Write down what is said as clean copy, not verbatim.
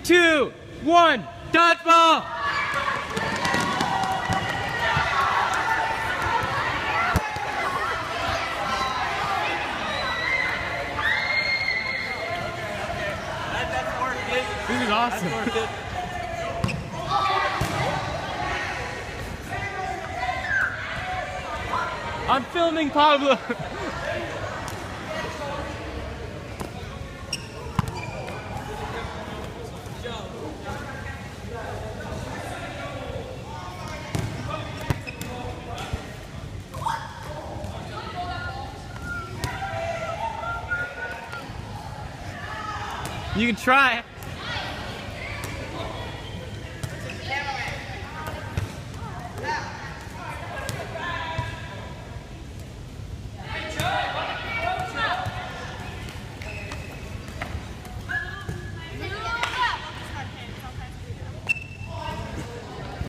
2, 1, dodgeball! That's worth it. This is awesome. That's worth it. I'm filming Pablo. You can try.